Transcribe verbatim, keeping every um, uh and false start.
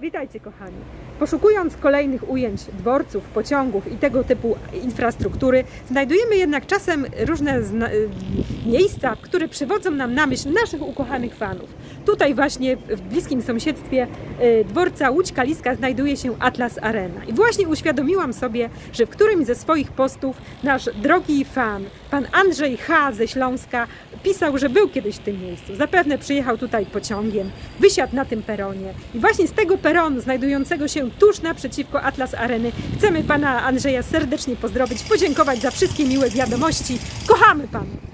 Witajcie kochani! Poszukując kolejnych ujęć dworców, pociągów i tego typu infrastruktury, znajdujemy jednak czasem różne miejsca, które przywodzą nam na myśl naszych ukochanych fanów. Tutaj właśnie w bliskim sąsiedztwie dworca Łódź Kaliska znajduje się Atlas Arena. I właśnie uświadomiłam sobie, że w którymś ze swoich postów nasz drogi fan, pan Andrzej H. ze Śląska, pisał, że był kiedyś w tym miejscu. Zapewne przyjechał tutaj pociągiem, wysiadł na tym peronie i właśnie z tego peronu znajdującego się tuż naprzeciwko Atlas Areny chcemy pana Andrzeja serdecznie pozdrowić, podziękować za wszystkie miłe wiadomości. Kochamy pana!